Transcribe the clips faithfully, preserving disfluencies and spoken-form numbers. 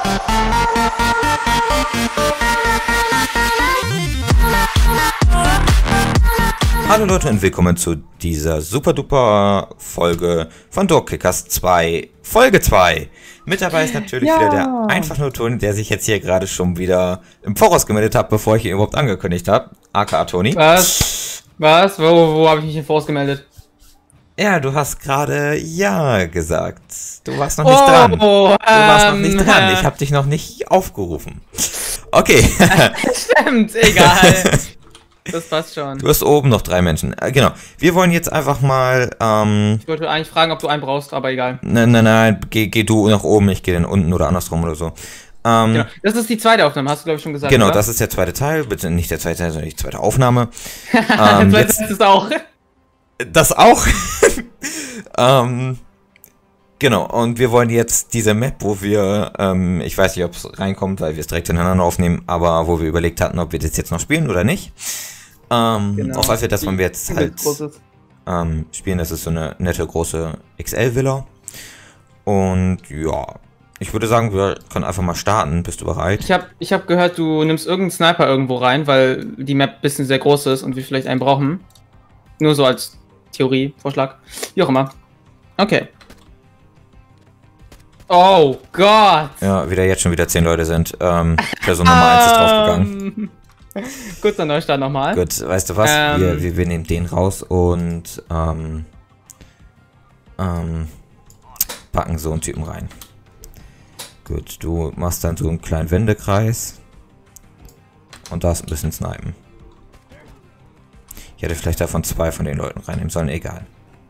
Hallo Leute und willkommen zu dieser super duper Folge von Dorkkickers zwei, Folge zwei. Mit dabei ist natürlich ja. wieder der einfach nur Toni, der sich jetzt hier gerade schon wieder im Voraus gemeldet hat, bevor ich ihn überhaupt angekündigt habe. aka Toni. Was? Was? Wo, wo habe ich mich im Voraus gemeldet? Ja, du hast gerade ja gesagt. Du warst noch nicht oh, dran. Oh, du warst ähm, noch nicht dran. Ich habe dich noch nicht aufgerufen. Okay. Stimmt, egal. Das passt schon. Du hast oben noch drei Menschen. Äh, genau. Wir wollen jetzt einfach mal, ähm... Ich wollte eigentlich fragen, ob du einen brauchst, aber egal. Nein, nein, nein. Geh, geh du nach oben, ich gehe dann unten oder andersrum oder so. Ähm, genau. Das ist die zweite Aufnahme, hast du glaube ich schon gesagt, Genau, oder? das ist der zweite Teil. Bitte nicht der zweite Teil, sondern die zweite Aufnahme. ähm, das jetzt, ist auch. Das auch. ähm... Genau, und wir wollen jetzt diese Map, wo wir, ähm, ich weiß nicht, ob es reinkommt, weil wir es direkt hintereinander aufnehmen, aber wo wir überlegt hatten, ob wir das jetzt noch spielen oder nicht. Ähm, genau. Auf alle, dass wir jetzt halt ähm, spielen, das ist so eine nette große X L-Villa. Und ja, ich würde sagen, wir können einfach mal starten. Bist du bereit? Ich habe ich hab gehört, du nimmst irgendeinen Sniper irgendwo rein, weil die Map ein bisschen sehr groß ist und wir vielleicht einen brauchen. Nur so als Theorie, Vorschlag. Wie auch immer. Okay. Oh Gott! Ja, wieder jetzt schon wieder zehn Leute sind. Ähm, Person Nummer eins ist draufgegangen. Kurzer Neustart nochmal. Gut, weißt du was? Ähm, wir, wir, wir nehmen den raus und ähm, ähm, packen so einen Typen rein. Gut, du machst dann so einen kleinen Wendekreis und darfst ein bisschen snipen. Ich hätte vielleicht davon zwei von den Leuten reinnehmen sollen, egal.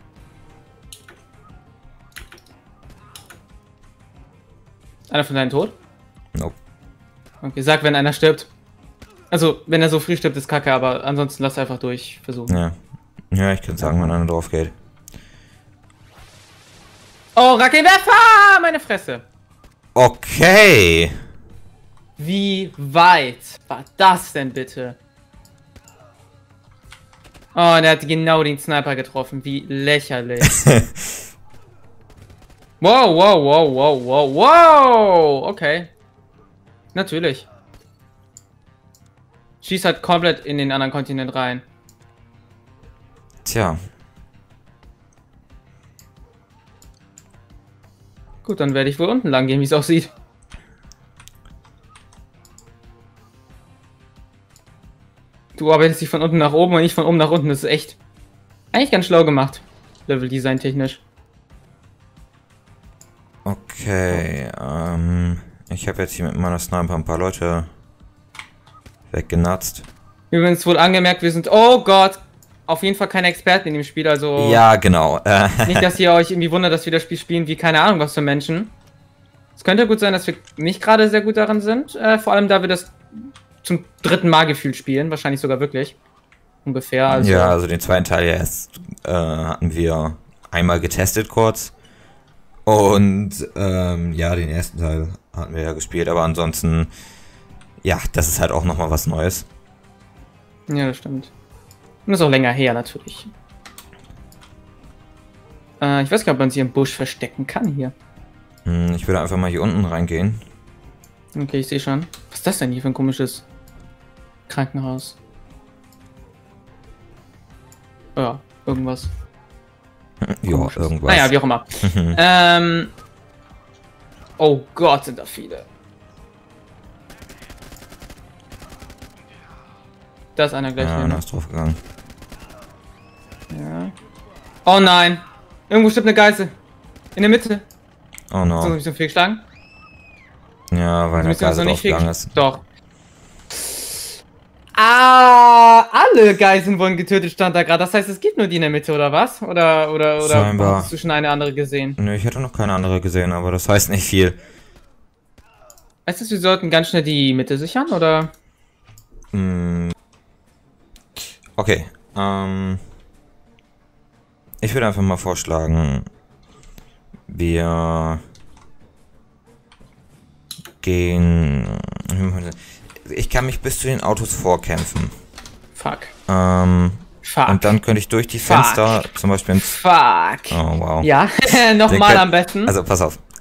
Einer von deinen tot? Nope. Okay, sag, wenn einer stirbt. Also, wenn er so früh stirbt, ist kacke, aber ansonsten lass einfach durch versuchen. Ja. Ja, ich kann sagen, wenn einer drauf geht. Oh, Raketenwerfer! Meine Fresse! Okay! Wie weit war das denn bitte? Oh, der hat genau den Sniper getroffen. Wie lächerlich. Wow, wow, wow, wow, wow, wow! Okay. Natürlich. Schießt halt komplett in den anderen Kontinent rein. Tja. Gut, dann werde ich wohl unten lang gehen, wie es aussieht. Du arbeitest dich von unten nach oben und nicht von oben nach unten. Das ist echt eigentlich ganz schlau gemacht. Level-Design technisch. Okay, ähm, ich habe jetzt hier mit meiner Sniper ein paar Leute weggenatzt. Übrigens wohl angemerkt, wir sind, oh Gott, auf jeden Fall keine Experten in dem Spiel, also... Ja, genau. Nicht, dass ihr euch irgendwie wundert, dass wir das Spiel spielen wie keine Ahnung was für Menschen. Es könnte gut sein, dass wir nicht gerade sehr gut darin sind, äh, vor allem da wir das zum dritten Mal gefühlt spielen, wahrscheinlich sogar wirklich. Ungefähr, also... Ja, also den zweiten Teil erst äh, hatten wir einmal getestet kurz. Und ähm, ja, den ersten Teil hatten wir ja gespielt, aber ansonsten, ja, das ist halt auch nochmal was Neues. Ja, das stimmt. Und das ist auch länger her, natürlich. Äh, ich weiß gar nicht, ob man sich im Busch verstecken kann hier. Hm, ich würde einfach mal hier unten reingehen. Okay, ich sehe schon. Was ist das denn hier für ein komisches Krankenhaus? Ja, irgendwas. Ja, irgendwas. Naja, wie auch immer. ähm. Oh Gott, sind da viele. Da ist einer gleich. Ja, einer ist drauf gegangen. Ja. Oh nein! Irgendwo stirbt eine Geißel. In der Mitte. Oh no. Hast du mich so viel geschlagen? Ja, weil eine Geißel drauf gegangen ist. Doch. Ah, alle Geiseln wurden getötet, stand da gerade. Das heißt, es gibt nur die in der Mitte, oder was? Oder, oder, oder Scheinbar. Hast du schon eine andere gesehen? Nö, ich hätte noch keine andere gesehen, aber das heißt nicht viel. Weißt du, wir sollten ganz schnell die Mitte sichern, oder? Hm. Okay, ähm... ich würde einfach mal vorschlagen, wir gehen... Ich kann mich bis zu den Autos vorkämpfen. Fuck. Ähm, Fuck. Und dann könnte ich durch die Fenster Fuck. zum Beispiel ins... Fuck. Oh, wow. Ja, nochmal am besten. Also, pass auf.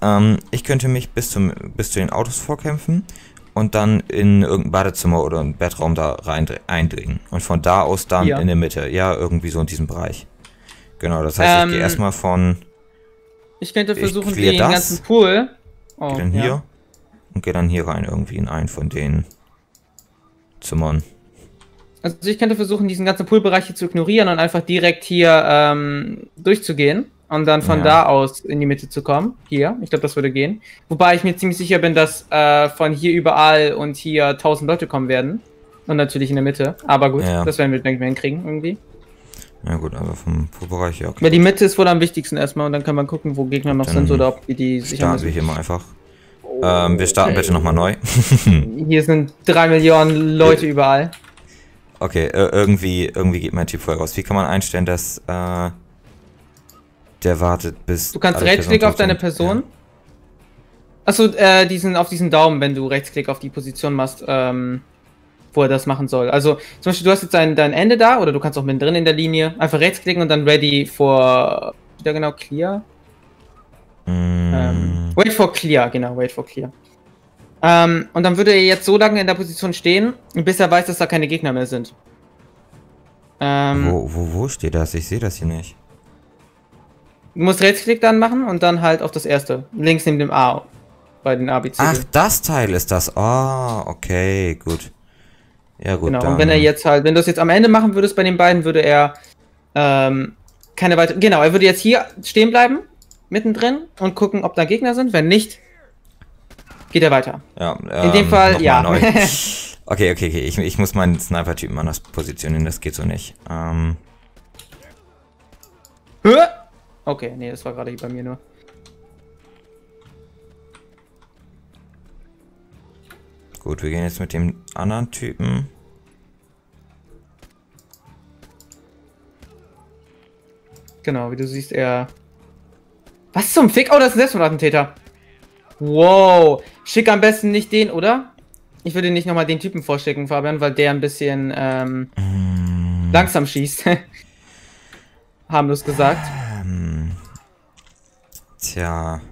Ähm, ich könnte mich bis, zum, bis zu den Autos vorkämpfen und dann in irgendein Badezimmer oder einen Bettraum da rein eindringen. Und von da aus dann Hier. in der Mitte. Ja, irgendwie so in diesem Bereich. Genau, das heißt, Ähm, ich gehe erstmal von... Ich könnte Ich versuchen, clear den das. ganzen Pool. Oh, Gehe dann ja. hier und gehe dann hier rein irgendwie in einen von den Zimmern. Also ich könnte versuchen, diesen ganzen Poolbereich hier zu ignorieren und einfach direkt hier ähm, durchzugehen und dann von Ja. da aus in die Mitte zu kommen. Hier, ich glaube, das würde gehen. Wobei ich mir ziemlich sicher bin, dass äh, von hier überall und hier tausend Leute kommen werden. Und natürlich in der Mitte. Aber gut, Ja. das werden wir, denke ich, mal hinkriegen irgendwie. Ja gut, also vom Poolbereich her. Okay. Weil die Mitte ist wohl am wichtigsten erstmal und dann kann man gucken, wo Gegner noch Dann sind oder ob die die sichern Starten wir müssen. hier mal einfach. Ähm, wir starten bitte nochmal neu. Hier sind drei Millionen Leute überall. Okay, äh, irgendwie, irgendwie geht mein Typ voll raus. Wie kann man einstellen, dass äh, der wartet bis... Du kannst alle Rechtsklick Personen auf deine tot Person. sind? Achso, äh, diesen, auf diesen Daumen, wenn du Rechtsklick auf die Position machst, ähm, wo er das machen soll. Also, zum Beispiel, du hast jetzt dein, dein Ende da, oder du kannst auch mittendrin in der Linie einfach rechtsklicken und dann ready for, wieder genau, clear? Ja. Mm, Ähm, wait for clear, genau, wait for clear. Ähm, und dann würde er jetzt so lange in der Position stehen, bis er weiß, dass da keine Gegner mehr sind. Ähm, wo, wo, wo steht das? Ich sehe das hier nicht. Du musst Rechtsklick dann machen und dann halt auf das erste. Links neben dem A. Bei den A, B, C, D. Ach, das Teil ist das. Ah, okay, gut. Ja gut, Genau, dann... und wenn er jetzt halt, wenn du es jetzt am Ende machen würdest bei den beiden, würde er ähm, keine weitere. Genau, er würde jetzt hier stehen bleiben, mittendrin, und gucken, ob da Gegner sind. Wenn nicht, geht er weiter. Ja, In dem ähm, Fall, noch mal ja. neu. Okay, okay, okay. Ich, ich muss meinen Sniper-Typen anders positionieren, das geht so nicht. Ähm, Hä? Okay, nee, das war gerade hier bei mir nur. gut, wir gehen jetzt mit dem anderen Typen. Genau, wie du siehst, er. Was zum Fick? Oh, das ist ein Selbstmordattentäter. Wow. Schick am besten nicht den, oder? Ich würde nicht nochmal den Typen vorschicken, Fabian, weil der ein bisschen ähm, Mm, langsam schießt. Harmlos gesagt. ähm, tja.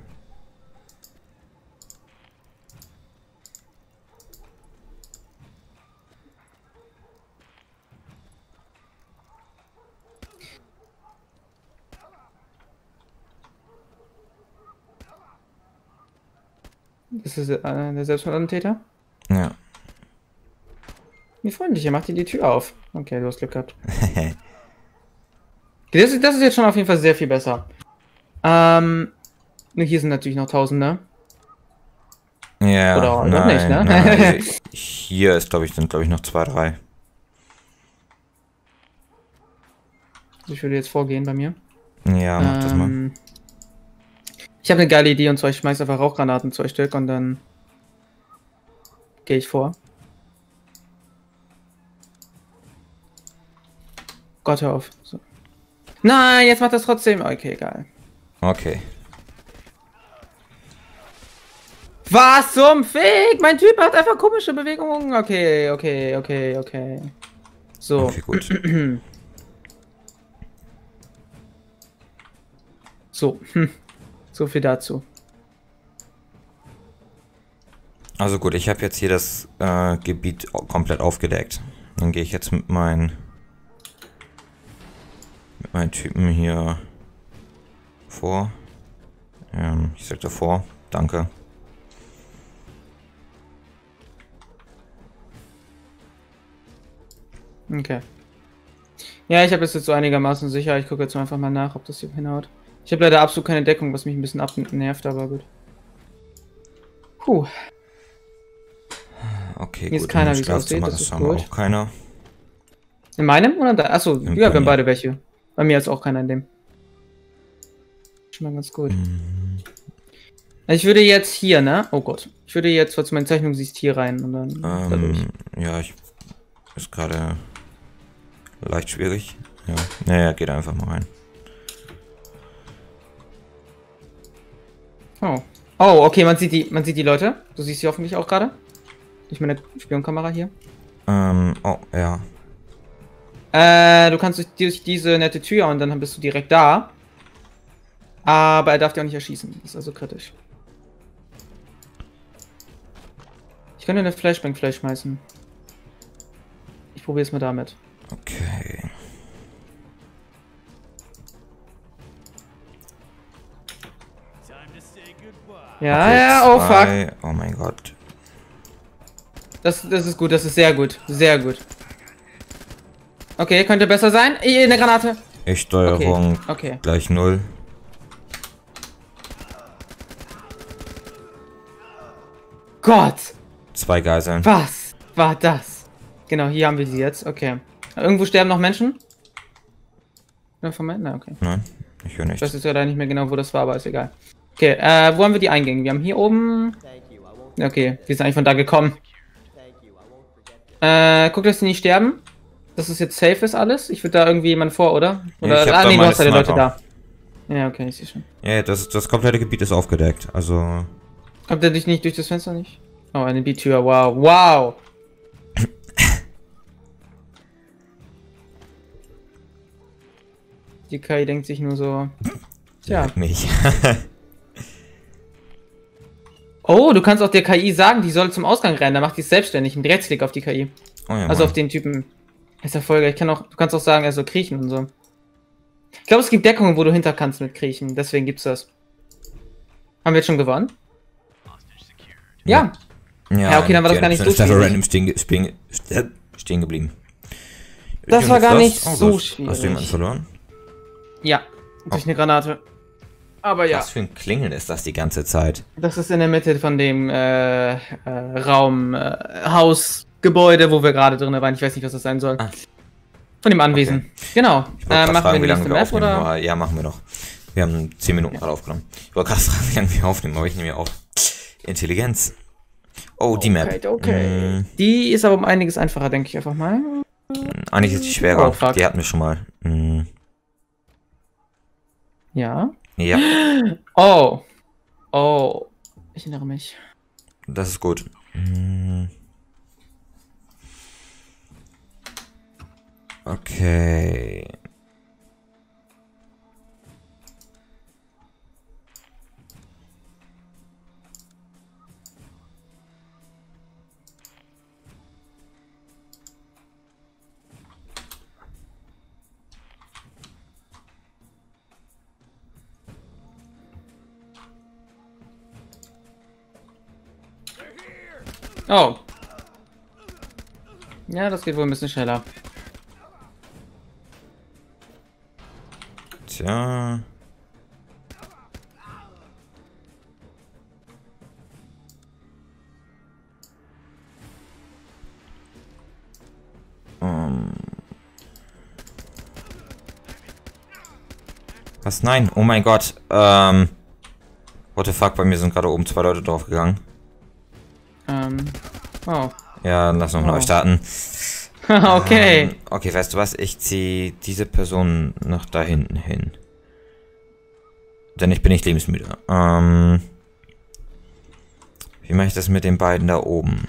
Das ist äh, der Selbstmordattentäter. Ja. Wie freundlich, er macht dir die Tür auf. Okay, du hast Glück gehabt. Das ist, das ist jetzt schon auf jeden Fall sehr viel besser. Ähm, nur hier sind natürlich noch Tausende. Ja, Oder auch nein, noch nicht, ne? nein, also hier ist, glaube ich, sind, glaube ich, noch zwei, drei. Also ich würde jetzt vorgehen bei mir. Ja, mach das mal. Ähm, Ich habe eine geile Idee und zwar ich schmeiß einfach Rauchgranaten zwei Stück und dann gehe ich vor. Gott, hör auf. So. Nein, jetzt macht das trotzdem. Okay, egal. Okay. Was zum Fick? Mein Typ hat einfach komische Bewegungen. Okay, okay, okay, okay. So. Okay, gut. So. Hm. So viel dazu. Also gut, ich habe jetzt hier das äh, Gebiet au- komplett aufgedeckt. Dann gehe ich jetzt mit meinen mit meinen Typen hier vor. Ähm, ich sagte vor. Danke. Okay. Ja, ich habe es jetzt so einigermaßen sicher. Ich gucke jetzt einfach mal nach, ob das hier hinhaut. Ich habe leider absolut keine Deckung, was mich ein bisschen abnervt, aber gut. Puh. Okay, Hier ist gut. keiner, im wie es aussieht, Schlafzimmer das ist ist scheinbar gut. auch keiner. In meinem oder da? Achso, Im ja, wir haben Pony. beide welche. Bei mir ist auch keiner in dem. Schon mal ganz gut. Mhm. Ich würde jetzt hier, ne? Oh Gott. Ich würde jetzt, was du meine Zeichnung siehst, hier rein und dann dadurch. Ähm, ja, ich ist gerade leicht schwierig. Ja, naja, geht einfach mal rein. Oh. Oh, okay, man sieht die, man sieht die Leute. Du siehst sie hoffentlich auch gerade. Durch meine Spionkamera hier. Ähm, oh, ja. Äh, du kannst durch, durch diese nette Tür und dann bist du direkt da. Aber er darf dich auch nicht erschießen. Das ist also kritisch. Ich könnte eine Flashbang vielleicht schmeißen. Ich probiere es mal damit. Okay. Ja, okay, ja, oh zwei. fuck. Oh mein Gott. Das, das ist gut, das ist sehr gut. Sehr gut. Okay, könnte besser sein. Eh, eine Granate. Ich Steuerung Okay, okay. gleich null. Gott! Zwei Geiseln. Was war das? Genau, hier haben wir sie jetzt. Okay. Irgendwo sterben noch Menschen? Ja, von mir? Na, okay. Nein, ich höre Ich nichts. weiß jetzt leider nicht mehr genau, wo das war, aber ist egal. Okay, äh, wo haben wir die Eingänge? Wir haben hier oben... Okay, wir sind eigentlich von da gekommen. Äh, guck, dass die nicht sterben. Dass es jetzt safe ist alles. Ich würde da irgendwie jemanden vor, oder? Oder, ich hab ah, da nee, du meine hast ja die Leute Sniper. da. Ja, okay, ich sehe schon. Ja, das, das komplette Gebiet ist aufgedeckt. Also. Kommt der dich nicht durch das Fenster nicht? Oh, eine B-Tür, wow. Wow! Die K I denkt sich nur so... Tja. Mich. Oh, du kannst auch der K I sagen, die soll zum Ausgang rennen. Da macht die es selbstständig. Ein Rechtsklick auf die K I. Oh ja, Also Mann. auf den Typen. Ist ja voll geil. Ich kann auch, du kannst auch sagen, er soll kriechen und so. Ich glaube, es gibt Deckungen, wo du hinter kannst mit kriechen. Deswegen gibt's das. Haben wir jetzt schon gewonnen? Ja. Ja, okay, dann war das gar nicht so ist einfach schwierig. random stehen, ge- stehen, ge- stehen geblieben. Das Und war jetzt gar das? nicht Oh, so du hast, schwierig. Hast du jemanden verloren? Ja. Durch eine Granate. Aber ja. Was für ein Klingeln ist das die ganze Zeit? Das ist in der Mitte von dem äh, äh, Raum, äh, Haus, Gebäude, wo wir gerade drin waren. Ich weiß nicht, was das sein soll. Ah. Von dem Anwesen. Genau. Ich wollte Äh, gerade machen fragen, wir wie die lange nächste wir Map, aufnehmen. oder? Aber ja, machen wir noch. Wir haben zehn Minuten gerade aufgenommen. Ich wollte gerade fragen, wie lange wir aufnehmen, aber ich nehme ja auf. Intelligenz. Oh, die Map. Okay, okay. Mm, Die ist aber um einiges einfacher, denke ich einfach mal. eigentlich ist die schwerer. Oh, fuck. Die hatten wir schon mal. Mm, Ja. ja, Oh. Oh. Ich erinnere mich. das ist gut. Mm. Okay. Oh. Ja, das geht wohl ein bisschen schneller. Tja. Ähm. Was? Nein. Oh mein Gott. Ähm. What the fuck, bei mir sind gerade oben zwei Leute draufgegangen. Ähm. Oh. Ja, lass noch Oh. neu starten. Okay. Ähm, okay, weißt du was? Ich ziehe diese Person nach da hinten hin. Denn ich bin nicht lebensmüde. Ähm. Wie mache ich das mit den beiden da oben?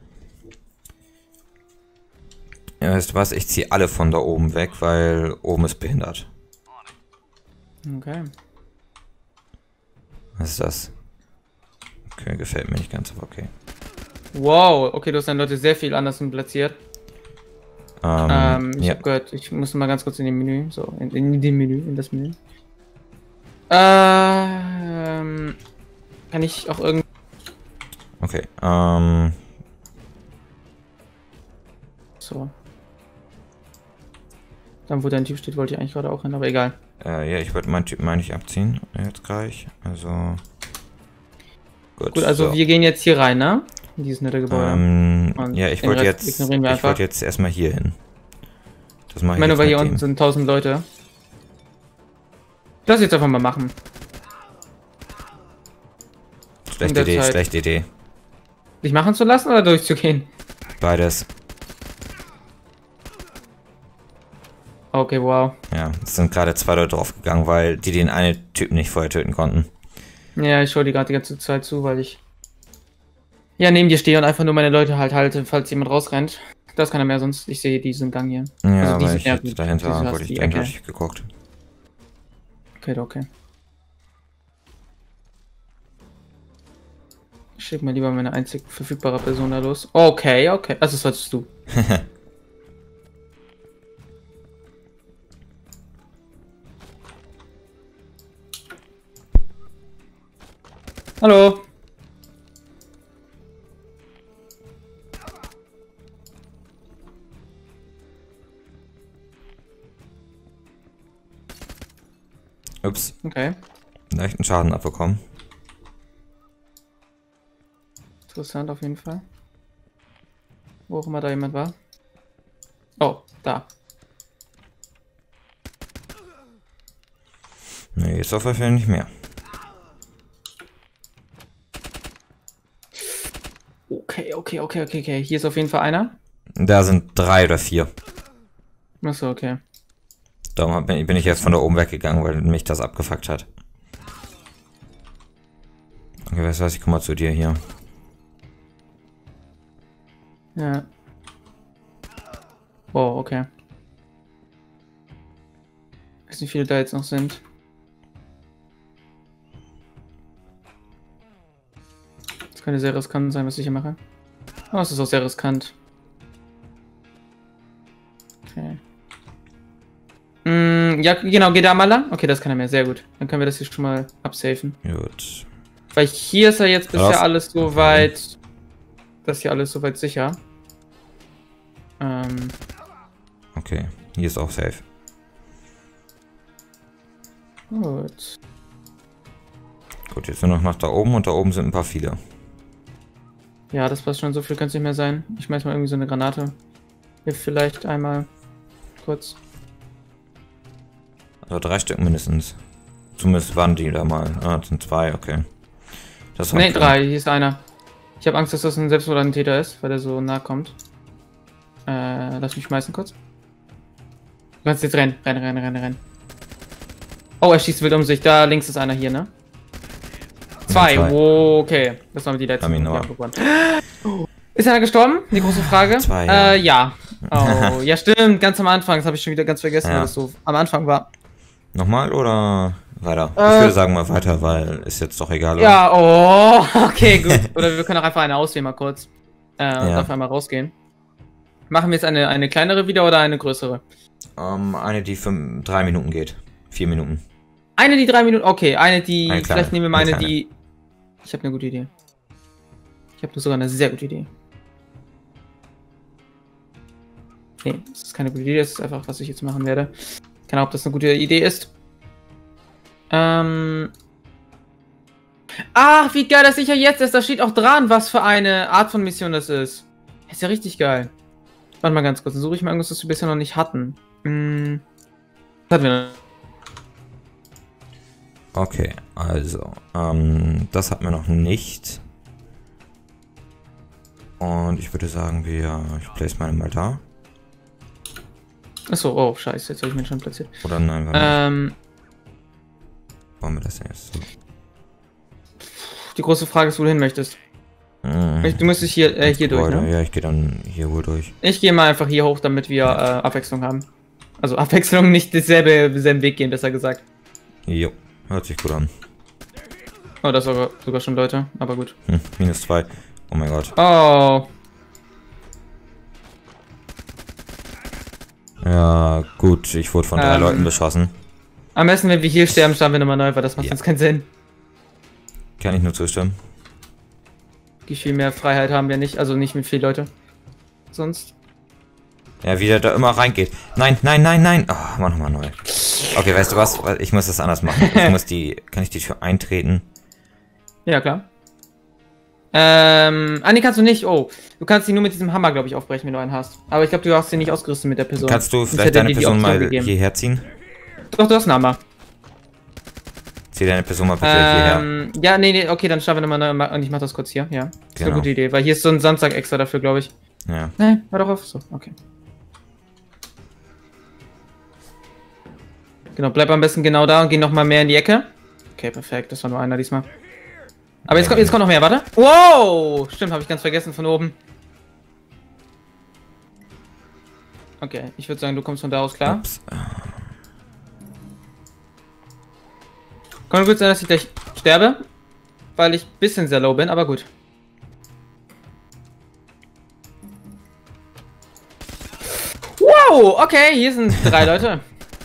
Ja, weißt du was? Ich ziehe alle von da oben weg, weil oben ist behindert. Okay. Was ist das? Okay, gefällt mir nicht ganz, aber okay. Wow. Okay, du hast deine Leute sehr viel anders platziert. Ähm, Ähm, ich ja. habe gehört, ich muss mal ganz kurz in den Menü. So, in, in dem Menü, in das Menü. Ähm. Kann ich auch irgendwie. Okay, ähm. So. Dann, wo dein Typ steht, wollte ich eigentlich gerade auch hin, aber egal. Äh, ja, ich würde meinen Typ mal nicht abziehen. Jetzt gleich. Also. Gut, Gut, also so. wir gehen jetzt hier rein, ne? In dieses nette Gebäude. Ähm, Und ja, ich den wollte Rest jetzt, ignorieren wir ich einfach. wollte jetzt erstmal hier hin. Das mache Ich ich meine, jetzt weil hier mit unten dem. sind tausend Leute. Lass jetzt einfach mal machen. Schlechte in der Idee, Zeit. schlechte Idee. Dich machen zu lassen oder durchzugehen? Beides. Okay, wow. Ja, es sind gerade zwei Leute draufgegangen, weil die den einen Typen nicht vorher töten konnten. Ja, ich schaue die gerade die ganze Zeit zu, weil ich ja neben dir stehe und einfach nur meine Leute halt halte, falls jemand rausrennt. Das kann er mehr, sonst ich sehe diesen Gang hier. Ja, Also weil diese- ich ja, jetzt dahinter diese hast wollte ich die dahinter Ecke. hab ich geguckt. Okay, okay. Shit. Schick mal lieber meine einzig verfügbare Person da los. Okay, okay. Also, das solltest du. Hallo. Ups. Okay. Leichten Schaden abbekommen. Interessant auf jeden Fall. Wo auch immer da jemand war. Oh, da. Nee, jetzt auf jeden Fall nicht mehr. Okay, okay, okay, okay, okay. Hier ist auf jeden Fall einer. Da sind drei oder vier. Achso, okay. Darum bin ich jetzt von da oben weggegangen, weil mich das abgefuckt hat. Okay, weißt du was, ich komm mal zu dir hier. Ja. Oh, okay. Ich weiß nicht, wie viele da jetzt noch sind. Das könnte sehr riskant sein, was ich hier mache. Oh, es ist auch sehr riskant. Okay. Mm, ja, genau, geh da mal lang. Okay, das kann er mehr, sehr gut. Dann können wir das hier schon mal absafen. Gut. Weil hier ist ja jetzt bisher Was? alles soweit. Das hier alles soweit sicher. Ähm. Okay, hier ist auch safe. Gut. Gut, jetzt nur noch nach da oben und da oben sind ein paar viele. Ja, das passt schon, so viel kann es nicht mehr sein. Ich schmeiß mal irgendwie so eine Granate. Hier vielleicht einmal kurz. Also drei Stück mindestens. Zumindest waren die da mal. Ah, das sind zwei, okay. Das war Ne, klar. drei, hier ist einer. Ich habe Angst, dass das ein Selbstmordattentäter ist, weil der so nah kommt. Äh, lass mich schmeißen kurz. Du kannst jetzt rennen, rennen, rennen, rennen, rennen. Oh, er schießt wild um sich. Da links ist einer hier, ne? Zwei, zwei. Oh, okay. Das waren die letzten. Hab ihn Ja, aber. gewonnen. Ist einer gestorben? Die große Frage. Zwei, ja. Äh, ja. Oh, ja stimmt, ganz am Anfang. Das habe ich schon wieder ganz vergessen, Ja. weil das so am Anfang war. Nochmal oder weiter? Äh, ich würde sagen mal weiter, weil ist jetzt doch egal. Oder? Ja, oh, okay, gut. Oder wir können auch einfach eine auswählen, mal kurz. Äh, und Ja. auf einmal rausgehen. Machen wir jetzt eine, eine kleinere wieder oder eine größere? Ähm, eine, die für drei Minuten geht. Vier Minuten. Eine, die drei Minuten. Okay, eine, die. Eine kleine, vielleicht nehmen wir mal eine eine, die. Ich habe eine gute Idee. Ich habe sogar eine sehr gute Idee. Nee, das ist keine gute Idee, das ist einfach, was ich jetzt machen werde. Keine Ahnung, ob das eine gute Idee ist. Ähm. Ach, wie geil, dass ich ja jetzt ist. Da steht auch dran, was für eine Art von Mission das ist. Ist ja richtig geil. Warte mal ganz kurz, dann suche ich mal irgendwas, was wir bisher noch nicht hatten. Hm. Was hatten wir noch? Okay, also, ähm, das hatten wir noch nicht. Und ich würde sagen, wir, ich place meine mal da. Achso, oh, scheiße, jetzt habe ich mich schon platziert. Oder nein, warte, Ähm, wollen wir das denn jetzt so? die große Frage ist, wo du hin möchtest. Mm, Du müsstest hier, äh, hier durch, Gebäude. ne? Ja, ich gehe dann hier wohl durch. Ich gehe mal einfach hier hoch, damit wir äh, Abwechslung haben. Also Abwechslung, nicht dasselbe, denselben Weg gehen, besser gesagt. Jo, hört sich gut an. Oh, das sogar, sogar schon Leute, aber gut. Hm, minus zwei. Oh mein Gott. Oh, Ja, gut, ich wurde von drei Ähm. Leuten beschossen. am besten, wenn wir hier sterben, starten wir nochmal neu, weil das macht Ja. uns keinen Sinn. Kann ich nur zustimmen. Wie viel mehr Freiheit haben wir nicht, also nicht mit viel Leute. Sonst. Ja, wie der da immer reingeht. Nein, nein, nein, nein. Oh, mach nochmal neu. Okay, weißt du was? Ich muss das anders machen. Ich muss die, kann ich die Tür eintreten? Ja, klar. Ähm, ah, nee, kannst du nicht. Oh, du kannst die nur mit diesem Hammer, glaube ich, aufbrechen, wenn du einen hast. Aber ich glaube, du hast sie nicht ausgerüstet mit der Person. Kannst du Sonst vielleicht hätte deine dir die Person Option mal gegeben. hierher ziehen? Doch, du hast einen Hammer. Zieh deine Person mal bitte hierher. Ähm, ja, nee, nee, okay, dann starten wir nochmal neu und ich mach das kurz hier, ja. Das ist Genau. eine gute Idee, weil hier ist so ein Sandsack extra dafür, glaube ich. Ja. Nee, war doch auf. So, okay. Genau, bleib am besten genau da und geh nochmal mehr in die Ecke. Okay, perfekt, das war nur einer diesmal. Aber jetzt kommt, jetzt kommt noch mehr, warte. Wow! Stimmt, habe ich ganz vergessen von oben. Okay, ich würde sagen, du kommst von da aus klar. Ups. Kann gut sein, dass ich gleich sterbe, weil ich ein bisschen sehr low bin, aber gut. Wow, okay, hier sind drei Leute.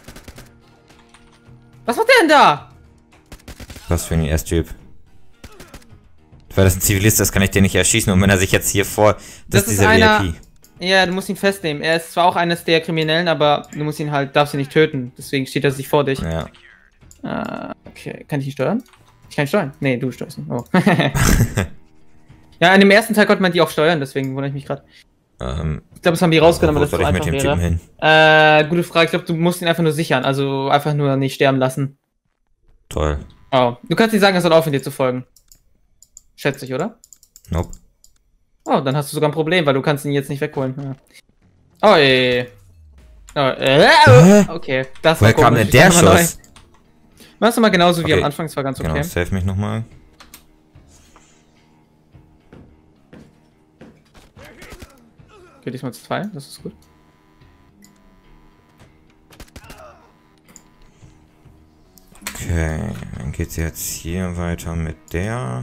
Was macht der denn da? Was für ein I S-Typ. Weil das ein Zivilist ist, kann ich den nicht erschießen. Und wenn er sich jetzt hier vor... Das, Das ist ist dieser einer- V I P. Ja, du musst ihn festnehmen. Er ist zwar auch eines der Kriminellen, aber du musst ihn halt, darfst ihn nicht töten. Deswegen steht er sich vor dich. Ja. Äh, okay, kann ich ihn steuern? Ich kann ihn steuern? Nee, du steuerst ihn. Oh. Ja, in dem ersten Teil konnte man die auch steuern, deswegen wundere ich mich gerade. Ähm, Ich glaube, das haben die rausgenommen, wo weil das soll so ich mit einfach dem Typen wäre. hin? Äh, gute Frage. Ich glaube, du musst ihn einfach nur sichern. Also einfach nur nicht sterben lassen. Toll. Oh. Du kannst ihm sagen, er soll aufhören, dir zu folgen. Schätze ich, oder? Nope. Oh, dann hast du sogar ein Problem, weil du kannst ihn jetzt nicht wegholen. Ja. Oh, je. Oh, äh, Hä? okay, das Woher war kam komisch. denn der Ich mach mal neu. Schuss? Machst du mal genauso wie Okay. am Anfang, es war ganz okay. Genau, save mich nochmal. Okay, diesmal zwei, das ist gut. Okay, dann geht's jetzt hier weiter mit der.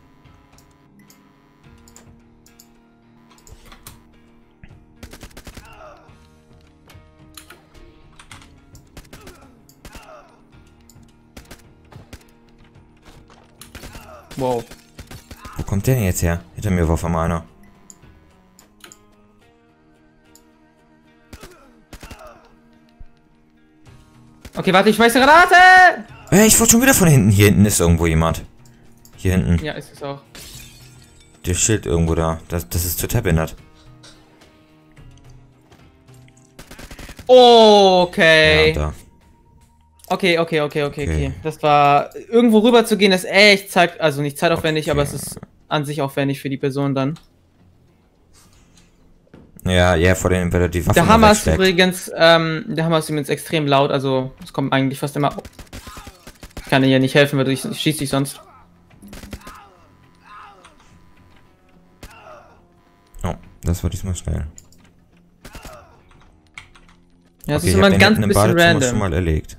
Wow. Wo kommt der denn jetzt her? Hinter mir war auf einmal einer. Okay, warte, ich schmeiße Granate! Hey, ich wurde schon wieder von hinten. Hier hinten ist irgendwo jemand. Hier hinten. Ja, ist es auch. Der Schild irgendwo da. Das, das ist total behindert. Okay. Ja, da. Okay, okay, okay, okay, Okay. okay. Das war. Irgendwo rüber zu gehen, ist echt Zeit. Also nicht zeitaufwendig, Okay. aber es ist an sich aufwendig für die Person dann. Ja, ja, vor den, weil er die Waffe Der noch Hammer ist wegsteckt. übrigens, ähm, der Hammer ist übrigens extrem laut, also es kommt eigentlich fast immer. Ich kann dir ja nicht helfen, weil ich, ich schieß dich sonst. Oh, das war diesmal schnell. Ja, es Okay, ist ich immer hab ein den ganz hinten im bisschen Badezimmer schon random. mal erlegt.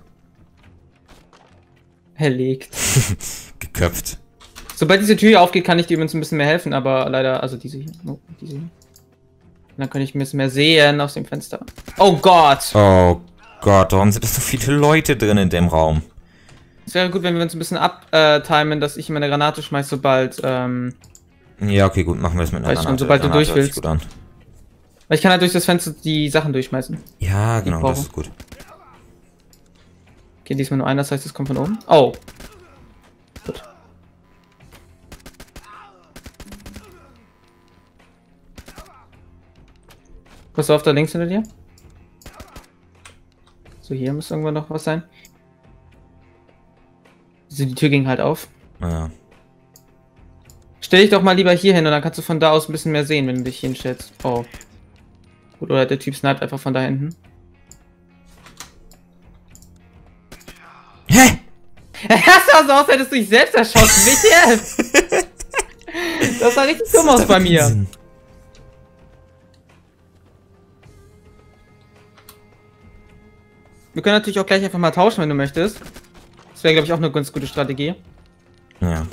Erlegt. Geköpft. Sobald diese Tür hier aufgeht, kann ich dir übrigens ein bisschen mehr helfen, aber leider, also diese hier. Oh, diese hier. Und dann kann ich ein bisschen mehr sehen aus dem Fenster. Oh Gott! Oh Gott, warum sind das so viele Leute drin in dem Raum? Es wäre gut, wenn wir uns ein bisschen abtimen, dass ich meine Granate schmeiße, sobald, ähm. Ja, okay, gut, machen wir es mit einer Weißt du, Granate. sobald du Granate durch hört sich willst. gut an. Weil ich kann halt durch das Fenster die Sachen durchschmeißen. Ja, Die genau, brauche. das ist gut. Okay, diesmal nur einer, das heißt, es kommt von oben. Oh. Gut. Pass auf, da links hinter dir. So, hier muss irgendwo noch was sein. So, die Tür ging halt auf. Ja. Stell dich doch mal lieber hier hin und dann kannst du von da aus ein bisschen mehr sehen, wenn du dich hinstellst. Oh. Gut, oder der Typ sniped einfach von da hinten. Hä? Das sah so aus, hättest du dich selbst erschossen, nicht jetzt! Das sah richtig dumm aus bei mir. Sinn. Wir können natürlich auch gleich einfach mal tauschen, wenn du möchtest. Das wäre, glaube ich, auch eine ganz gute Strategie. Ja.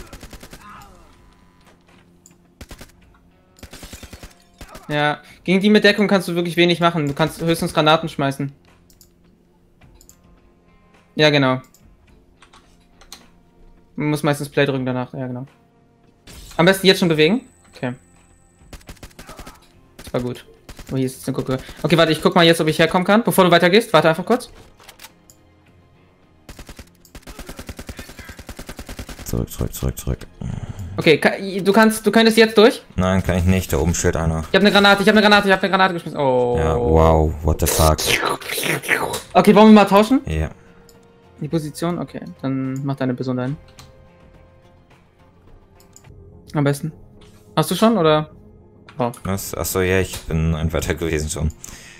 Ja, gegen die mit Deckung kannst du wirklich wenig machen. Du kannst höchstens Granaten schmeißen. Ja, genau. Man muss meistens Play drücken danach. Ja, genau. Am besten jetzt schon bewegen. Okay. Das war gut. Oh, hier ist jetzt eine Gucke. Okay, warte, ich guck mal jetzt, ob ich herkommen kann. Bevor du weitergehst, warte einfach kurz. Zurück, zurück, zurück, zurück. Okay, ka- du kannst, du könntest jetzt durch. Nein, kann ich nicht. Da oben steht einer. Ich habe eine Granate, ich habe eine Granate, ich habe eine Granate geschmissen. Oh. Ja, wow, what the fuck. Okay, wollen wir mal tauschen? Ja. Die Position? Okay, dann mach deine Person dahin. Am besten. Hast du schon, oder? Oh. Was? Achso, ja, ich bin ein weiter gewesen schon.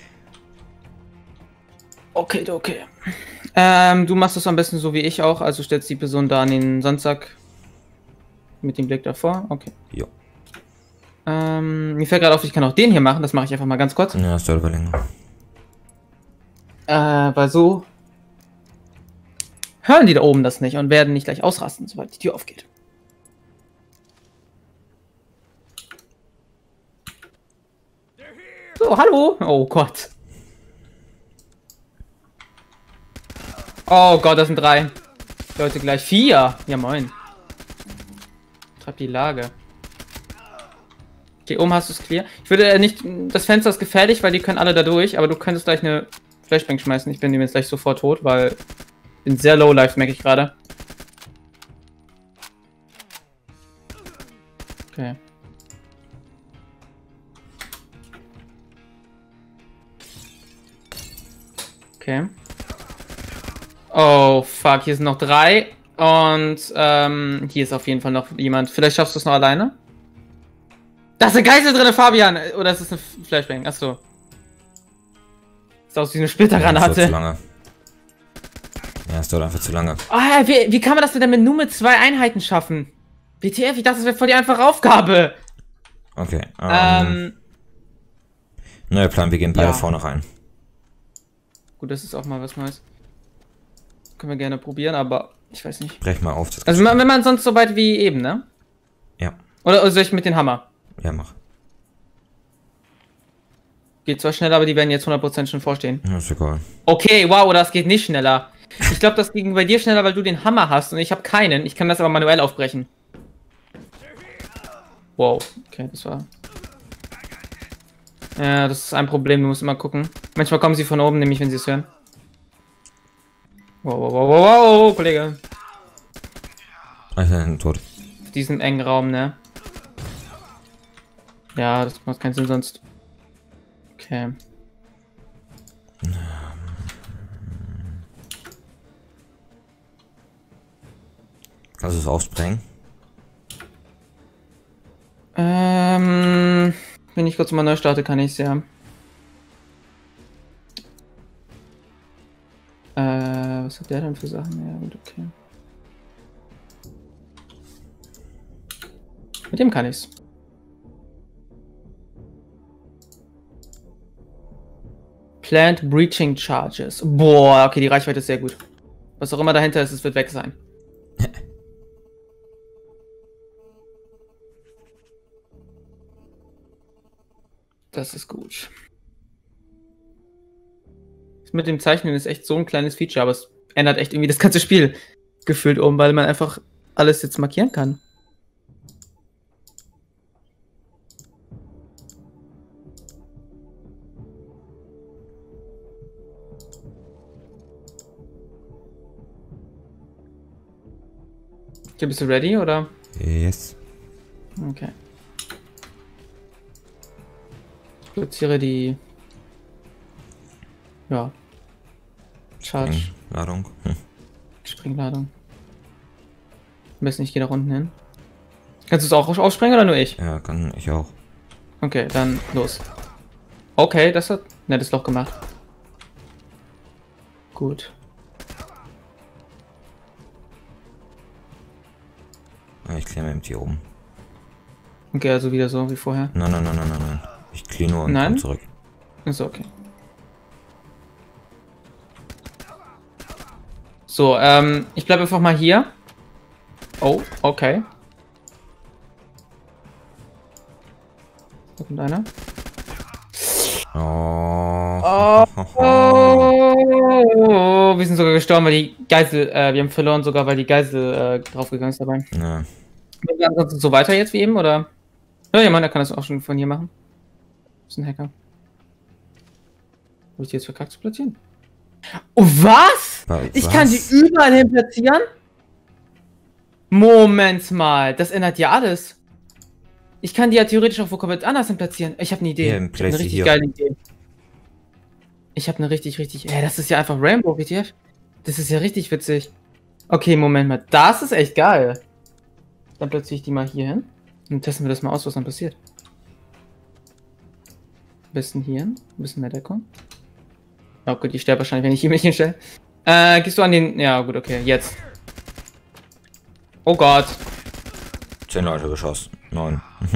Okay, okay. Ähm, du machst das am besten so wie ich auch, also stellst die Person da an den Sandsack mit dem Blick davor. Okay. Jo. Ähm, mir fällt gerade auf, ich kann auch den hier machen, das mache ich einfach mal ganz kurz. Ja, das dauert aber länger. Äh, weil so hören die da oben das nicht und werden nicht gleich ausrasten, sobald die Tür aufgeht. So, hallo! Oh Gott. Oh Gott, das sind drei Leute gleich. Vier! Ja, moin. Treib die Lage. Okay, oben hast du es clear. Ich würde äh, nicht... Das Fenster ist gefährlich, weil die können alle da durch, aber du könntest gleich eine Flashbang schmeißen. Ich bin dem jetzt gleich sofort tot, weil... Ich bin sehr low life, merke ich gerade. Okay. Okay. Oh, fuck, hier sind noch drei. Und, ähm, hier ist auf jeden Fall noch jemand. Vielleicht schaffst du es noch alleine? Da ist eine Geisel drin, Fabian! Oder ist das eine Flashbang? Achso. Ist aus wie eine Splittergranate. Ja, zu lange. Ja, es dauert einfach zu lange. Ah, wie, wie kann man das denn mit nur mit zwei Einheiten schaffen? W T F, ich dachte, das wäre voll die einfache Aufgabe. Okay. Ähm, Ähm. Neuer Plan, wir gehen beide Ja. vorne rein. Gut, das ist auch mal was Neues. Können wir gerne probieren, aber ich weiß nicht. Brech mal auf. Das Also, wenn man sonst so weit wie eben, ne? Ja. Oder, oder soll ich mit dem Hammer? Ja, mach. Geht zwar schneller, aber die werden jetzt hundert Prozent schon vorstehen. Ja, ist egal. Okay, wow, das geht nicht schneller. Ich glaube, das ging bei dir schneller, weil du den Hammer hast und ich habe keinen. Ich kann das aber manuell aufbrechen. Wow, okay, das war... Ja, das ist ein Problem, du musst immer gucken. Manchmal kommen sie von oben, nämlich wenn sie es hören. Wow, wow, wow, wow, wow, Kollege. Alter, tot. Auf diesem engen Raum, ne? Ja, das macht keinen Sinn sonst. Okay. Kannst du es aufsprengen? Ähm, wenn ich kurz mal neu starte, kann ich es ja. Äh, was hat der denn für Sachen? Ja, gut, okay. Mit dem kann ich's. Plant Breaching Charges. Boah, okay, die Reichweite ist sehr gut. Was auch immer dahinter ist, es wird weg sein. Das ist gut. Das mit dem Zeichnen ist echt so ein kleines Feature, aber es ändert echt irgendwie das ganze Spiel gefühlt um, weil man einfach alles jetzt markieren kann. Okay, bist du ready, oder? Yes. Okay. Ich platziere die... Ja. Charge. Ladung. Hm. Springladung. Am besten ich gehe da unten hin. Kannst du es auch ausspringen oder nur ich? Ja, kann ich auch. Okay, dann los. Okay, das hat nettes Loch gemacht. Gut. Ich kläre mit hier oben. Okay, also wieder so wie vorher. Nein, nein, nein, nein, nein, nein. Ich kläre nur und Nein? komm zurück. Ist okay. So, ähm, ich bleibe einfach mal hier. Oh, okay. Da kommt einer. Oh. Oh, oh, wir sind sogar gestorben, weil die Geisel, äh, wir haben verloren sogar, weil die Geisel äh, draufgegangen ist dabei. Ja. Wir werden ansonsten so weiter jetzt wie eben, oder? Ja, ja, Mann, der kann das auch schon von hier machen. Das ist ein Hacker. Habe ich die jetzt verkackt zu platzieren? Oh, was? Was? Ich kann die überall hin platzieren? Moment mal, das ändert ja alles. Ich kann die ja theoretisch auch wo komplett anders hin platzieren. Ich habe eine Idee. Hier, Ich habe place eine sie richtig hier. geile Idee. Ich habe eine richtig, richtig... Ey, das ist ja einfach Rainbow, W T F. Das ist ja richtig witzig. Okay, Moment mal. Das ist echt geil. Dann platziere ich die mal hier hin. Und testen wir das mal aus, was dann passiert. Ein bisschen hier hin. Ein bisschen mehr Deckung. Oh gut, ich sterbe wahrscheinlich, wenn ich hier mich hinstelle. Äh, gehst du an den... Ja, gut, okay. Jetzt. Oh Gott. Zehn Leute geschossen. Neun.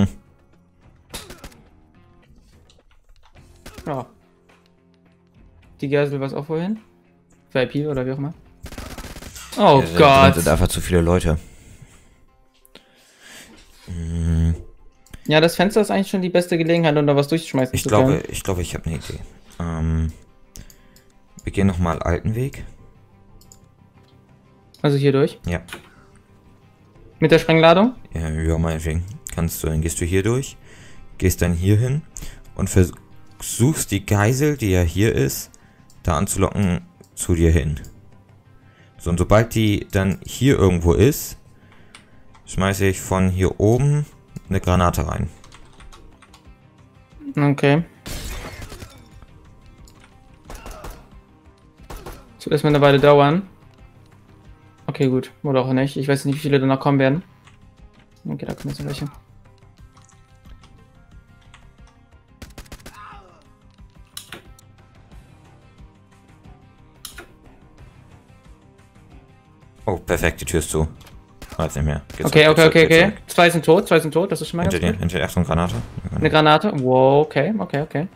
Ja. Die Geisel war es auch vorhin? V I P oder wie auch immer. Oh Ja, Gott. Das sind einfach zu viele Leute. Hm, Ja, das Fenster ist eigentlich schon die beste Gelegenheit, um da was durchzuschmeißen Ich zu glaube, können. ich glaube, ich habe eine Idee. Ähm, wir gehen nochmal alten Weg. Also hier durch. Ja. Mit der Sprengladung? Ja, ja, meinetwegen. Kannst du, dann gehst du hier durch, gehst dann hier hin und versuchst die Geisel, die ja hier ist, da anzulocken, zu dir hin. So, und sobald die dann hier irgendwo ist, schmeiße ich von hier oben eine Granate rein. Okay. Das wird erstmal eine Weile dauern. Okay, gut. Oder auch nicht. Ich weiß nicht, wie viele danach kommen werden. Okay, da kommen jetzt noch welche. Oh, perfekt, die Tür ist zu. Weiß nicht mehr. Geh Okay, zurück, okay, geh okay, zurück, geh okay. zurück. Zwei sind tot, zwei sind tot. Das ist schon mal Hinter ganz dir, gut. hinter dir, Achtung, Granate. Eine Granate. Wow, okay, okay, okay.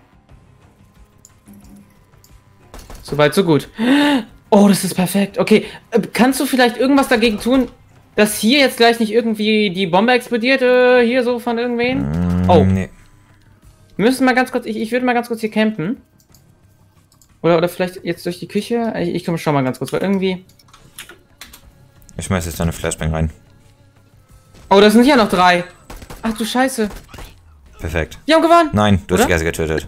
Soweit, so gut. Oh, das ist perfekt. Okay, äh, kannst du vielleicht irgendwas dagegen tun, dass hier jetzt gleich nicht irgendwie die Bombe explodiert, äh, hier so von irgendwen? Mm, Oh. nee. Wir müssen mal ganz kurz, ich, ich würde mal ganz kurz hier campen. Oder, oder vielleicht jetzt durch die Küche. Ich, ich komme schon mal ganz kurz, weil irgendwie... Ich schmeiß jetzt deine Flashbang rein. Oh, das sind ja noch drei. Ach du Scheiße. Perfekt. Wir haben gewonnen. Nein, du hast Oder? die Geisel getötet.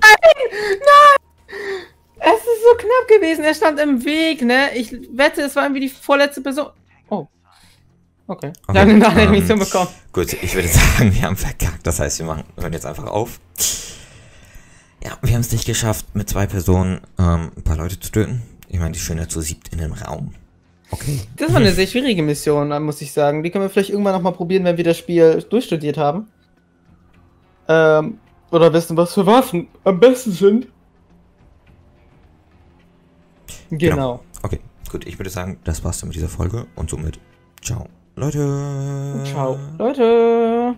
Es ist so knapp gewesen. Er stand im Weg, ne? Ich wette, es war irgendwie die vorletzte Person. Oh. Okay. Wir haben eine ähm, Mission bekommen. Gut, ich würde sagen, wir haben verkackt. Das heißt, wir machen, hören jetzt einfach auf. Ja, wir haben es nicht geschafft, mit zwei Personen ähm, ein paar Leute zu töten. Ich meine, die Schöne zu siebt in einem Raum. Okay. Das war eine sehr schwierige Mission, muss ich sagen. Die können wir vielleicht irgendwann noch mal probieren, wenn wir das Spiel durchstudiert haben. Ähm, oder wissen, was für Waffen am besten sind. Genau. Okay, gut, ich würde sagen, das war's dann mit dieser Folge und somit ciao, Leute. Ciao, Leute.